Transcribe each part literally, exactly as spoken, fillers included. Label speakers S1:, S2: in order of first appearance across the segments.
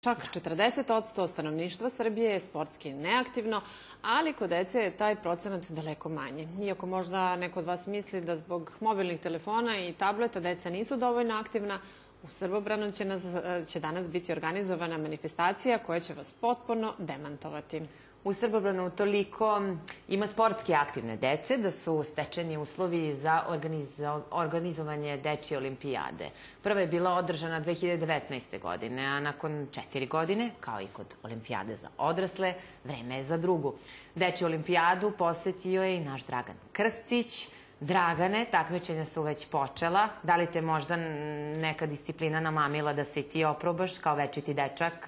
S1: Čak četrdeset posto stanovništva Srbije je sportski neaktivno, ali kod dece je taj procenat daleko manji. Iako možda neko od vas misli da zbog mobilnih telefona i tableta deca nisu dovoljno aktivna, u Srbobranu će, nas, će danas biti organizovana manifestacija koja će vas potpuno demantovati.
S2: U Srbobranu toliko ima sportski aktivne dece da su stečeni uslovi za organizovanje dečje olimpijade. Prva je bila održana dve hiljade devetnaeste. godine, a nakon četiri godine, kao i kod olimpijade za odrasle, vreme je za drugu. Dečju olimpijadu posetio je i naš Dragan Krstić. Dragane, takmičenja su već počela. Da li te možda neka disciplina namamila da se i ti oprobaš kao večiti dečak?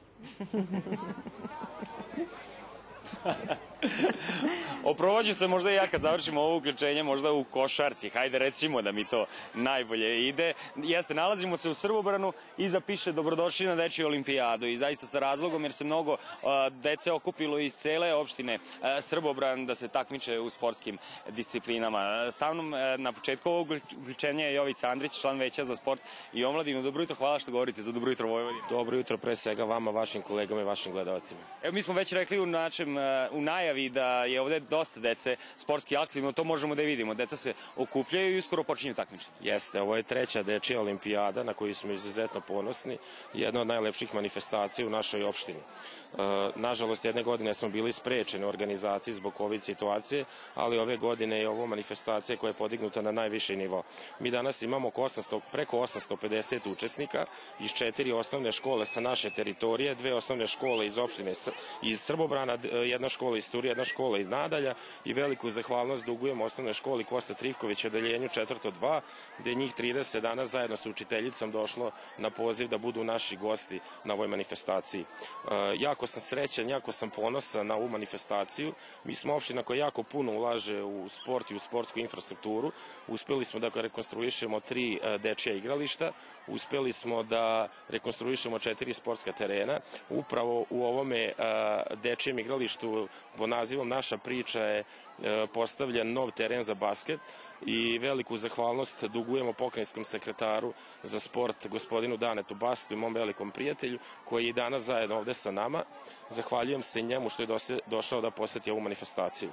S3: Oprobaću se možda i ja kad završimo ovo uključenje, možda u košarci. Hajde recimo da mi to najbolje ide. Jeste, nalazimo se u Srbobranu, iza piše dobrodošli na dečju olimpijadu i zaista sa razlogom jer se mnogo dece okupilo iz cele opštine Srbobran da se takmiče u sportskim disciplinama. Sa mnom na početku ovog uključenja je Jovica Andrić, član veća za sport i omladinu. Dobro jutro, hvala što govorite za Dobro jutro Vojvodina.
S4: Dobro jutro pre svega vama, vašim kolegama i vašim gledalcima.
S3: Evo, mi smo već rekli u našem u najavi da je ovde dosta dece sportski aktivno, to možemo da vidimo. Deca se okupljaju i uskoro počinju takmičenje.
S4: Jeste, ovo je treća dečija olimpijada na koju smo izuzetno ponosni. Jedna od najlepših manifestacija u našoj opštini. Nažalost, jedne godine smo bili sprečeni u organizaciji zbog COVID situacije, ali ove godine je ovo manifestacija koja je podignuta na najviši nivo. Mi danas imamo preko osamsto pedeset učesnika iz četiri osnovne škole sa naše teritorije, dve osnovne škole iz opštine iz Srbobrana, jedna škola iz Turije, jedna škola iz Nadalja i veliku zahvalnost dugujemo osnovnoj školi Kosta Trivković odeljenju četvrto dva, gde je njih trideset danas zajedno sa učiteljicom došlo na poziv da budu naši gosti na ovoj manifestaciji. Jako sam srećan, jako sam ponosan na ovu manifestaciju. Mi smo opština koja jako puno ulaže u sport i u sportsku infrastrukturu. Uspeli smo da rekonstruišemo tri dečija igrališta, uspeli smo da rekonstruišemo četiri sportska terena. Upravo u ovome dečijem igralištu pod nazivom Naša priča je postavljen nov teren za basket i veliku zahvalnost dugujemo pokrajinskom sekretaru za sport gospodinu Danetu Bastu i mom velikom prijatelju koji je danas zajedno ovde sa nama. Zahvaljujem se njemu što je došao da poseti ovu manifestaciju.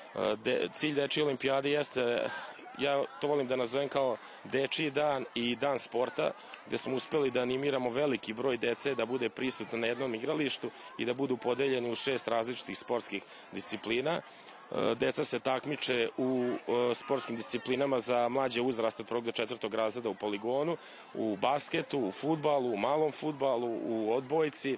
S4: Cilj dečije olimpijade jeste, ja to volim da nazovem kao dečiji dan i dan sporta, gde smo uspeli da animiramo veliki broj dece da bude prisutno na jednom igralištu i da budu podeljeni u šest različitih sportskih disciplina. Deca se takmiče u sportskim disciplinama za mlađe uzraste od prvog do četvrtog razreda u poligonu, u basketu, u fudbalu, u malom fudbalu, u odbojci.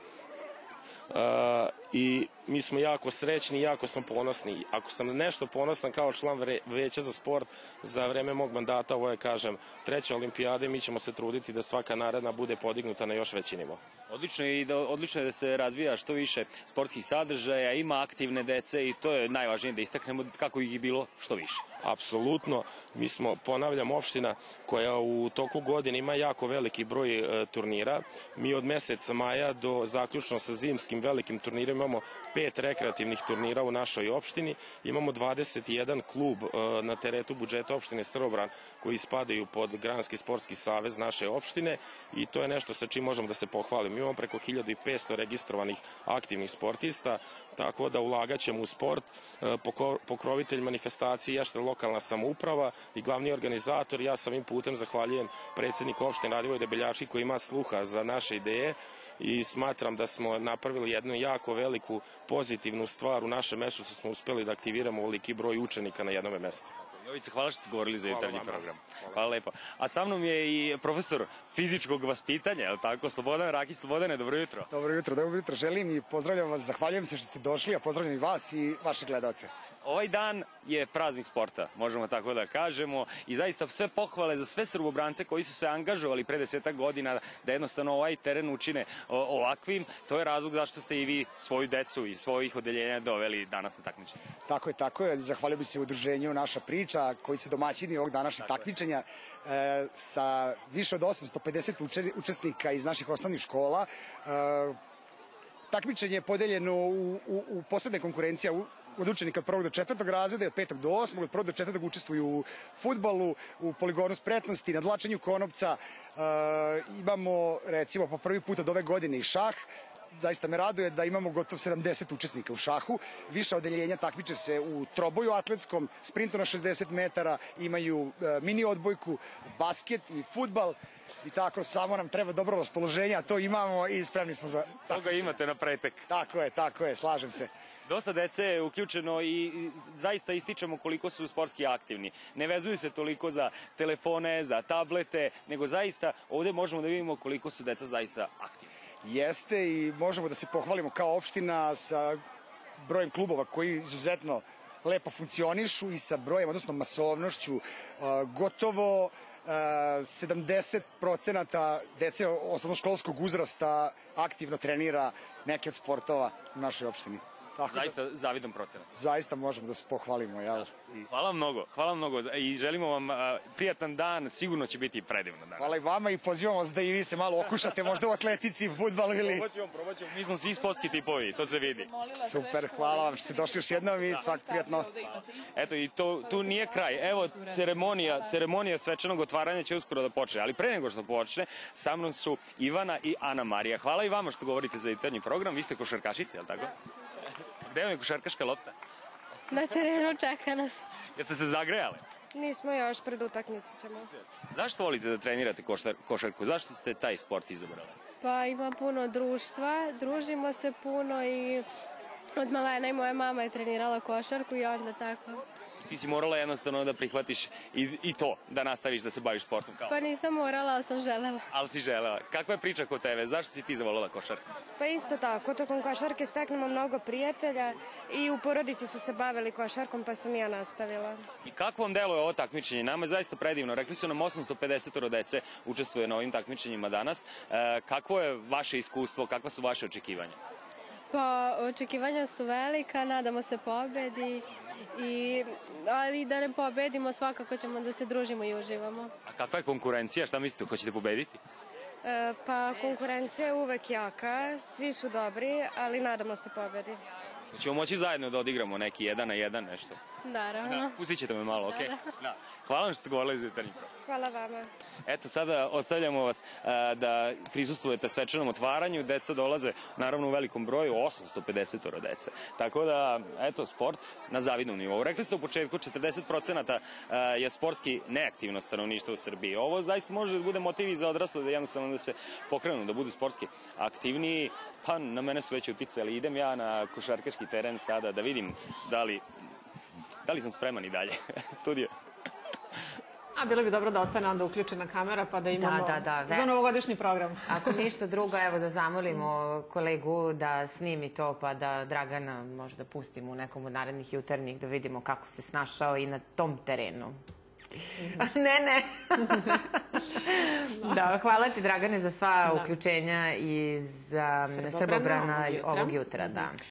S4: I mi smo jako srećni i jako sam ponosni. Ako sam nešto ponosan kao član veća za sport za vreme mog mandata, ovo je, kažem, treća olimpijada i mi ćemo se truditi da svaka naredna bude podignuta na još veći nivo.
S3: Odlično je, i da, odlično je da se razvija što više sportskih sadržaja, ima aktivne dece i to je najvažnije da istaknemo kako ih je bilo što više.
S4: Apsolutno, mi smo, ponavljam, opština koja u toku godine ima jako veliki broj e, turnira. Mi od meseca maja do zaključno sa zimskim velikim turnirima imamo pet rekreativnih turnira u našoj opštini. Imamo dvadeset jedan klub e, na teretu budžeta opštine Srbobran koji spadaju pod Granski sportski savez naše opštine i to je nešto sa čim možemo da se pohvalimo. Imamo preko hiljadu i petsto registrovanih aktivnih sportista, tako da ulagaćemo u sport. E, pokrovitelj manifestacije jeste lokalna samouprava i glavni organizator. Ja sam ovim putem zahvaljujem predsjedniku opštine Radivoj Debeljački koji ima sluha za naše ideje i smatram da smo napravili jednu jako veliku pozitivnu stvar u našem mestu što smo uspeli da aktiviramo veliki broj učenika na jednom mestu.
S3: Jovice, hvala što ste govorili za jutarnji program. Hvala lepo. A sa mnom je i profesor fizičkog vaspitanja, je li tako? Slobodan Rakić. Slobodane, dobro jutro.
S5: Dobro jutro, dobro jutro. Želim i pozdravljam vas, zahvaljujem se što ste došli, a pozdravljam i vas i vaše gledalce.
S3: Ovaj dan je praznik sporta, možemo tako da kažemo, i zaista sve pohvale za sve Srbobrance koji su se angažovali pre desetak godina da jednostavno ovaj teren učine ovakvim. To je razlog zašto ste i vi svoju decu iz svojih odeljenja doveli danas na takmičenje.
S5: Tako je, tako je. Zahvalio bih se udruženju Naša priča koji su domaćini ovog današnjeg takmičenja e, sa više od osamsto pedeset učesnika iz naših osnovnih škola. E, takmičenje je podeljeno u, u, u posebne konkurencije od učenika od prvog do četvrtog razreda i od petog do osmog, od prvog do četvrtog učestvuju u fudbalu, u poligonu spretnosti, na dlačenju konopca. Imamo, recimo, po prvi put od ove godine i šah. Zaista me raduje da imamo gotovo sedamdeset učesnika u šahu. Više odeljenja takmiče se u troboju atletskom, sprintu na šezdeset metara, imaju mini odbojku, basket i fudbal. I tako, samo nam treba dobro raspoloženje, a to imamo i spremni smo za...
S3: Toga imate na pretek.
S5: Tako je, tako je, slažem se.
S3: Dosta dece je uključeno i zaista ističemo koliko su sportski aktivni. Ne vezuju se toliko za telefone, za tablete, nego zaista ovde možemo da vidimo koliko su deca zaista aktivni.
S5: Jeste i možemo da se pohvalimo kao opština sa brojem klubova koji izuzetno lepo funkcionišu i sa brojem, odnosno masovnošću, gotovo sedamdeset procenata dece osnovnoškolskog uzrasta aktivno trenira neke od sportova u našoj opštini.
S3: Zaista zavidan procenat.
S5: Zaista možemo da se pohvalimo, jel?
S3: Hvala mnogo, hvala mnogo i želimo vam prijatan dan, sigurno će biti predivno danas.
S5: Hvala i vama i pozivamo vas da i vi se malo okušate, možda u atletici, fudbalu ili...
S3: Probat ćemo, probat ćemo, mi smo svi sportski tipovi, to se vidi.
S5: Super, hvala vam što ste došli još jednom i svak prijatno.
S3: Eto i to, tu nije kraj, evo ceremonija, ceremonija svečanog otvaranja će uskoro da počne, ali pre nego što počne, sa mnom su Ivana i Ana Marija. Hvala i vama što govorite za jutarnji program, vi ste košarkašice, je li tako? Gde vam je košarkaška lopta?
S6: Na terenu čeka nas.
S3: Jeste se zagrejali?
S6: Nismo još, pred utakmicu ćemo.
S3: Zašto volite da trenirate košar, košarku? Zašto ste taj sport izabrali?
S6: Pa ima puno društva, družimo se puno i od malena i moja mama je trenirala košarku i onda tako.
S3: Ti si morala jednostavno da prihvatiš i, i to, da nastaviš da se baviš sportom kao?
S6: Pa nisam morala, ali sam želela.
S3: Ali si želela. Kakva je priča kod tebe? Zašto si ti zavoljela košarku?
S6: Pa isto tako, tokom košarke steknemo mnogo prijatelja i u porodici su se bavili košarkom pa sam ja nastavila.
S3: I kako vam deluje ovo takmičenje? Nama je zaista predivno. Rekli su nam osamsto pedeset dece učestvuje na ovim takmičenjima danas. E, kakvo je vaše iskustvo, kakva su vaše očekivanja?
S6: Pa očekivanja su velika, nadamo se pobedi. I, ali da ne pobedimo, svakako ćemo da se družimo i uživamo.
S3: A kakva je konkurencija? Šta mislite, hoćete pobediti?
S6: E, pa konkurencija je uvek jaka, svi su dobri, ali nadamo se pobedi.
S3: Hoćemo moći zajedno da odigramo neki jedan na jedan nešto?
S6: Naravno.
S3: Da, pustit ćete me malo, okej? Okay? Da. Hvala vam što ste govorili za jutarnji program.
S6: Hvala vama.
S3: Eto, sada ostavljamo vas a, da prisustvujete svečanom otvaranju. Deca dolaze, naravno, u velikom broju, osamsto pedeset dece. Tako da, eto, sport na zavidnom nivou. Rekli ste u početku, četrdeset procenata je sportski neaktivno stanovništvo u Srbiji. Ovo zaista može da bude motiv i za odrasle, da jednostavno da se pokrenu, da budu sportski aktivniji. Pa, na mene su već uticali. Idem ja na košarkaški teren sada da vidim da li, da li sam spreman i dalje. Studio.
S1: A bilo bi dobro da ostane onda uključena kamera pa da imamo
S2: da, da, da.
S1: za novogodišnji program.
S2: Ako ništa drugo, evo da zamolimo kolegu da snimi to pa da Dragana možda pustimo u nekom od narednih jutarnjih da vidimo kako se snašao i na tom terenu. Ne, ne. Da, hvala ti Dragane za sva uključenja i za Srbobrana ovog jutra. Da.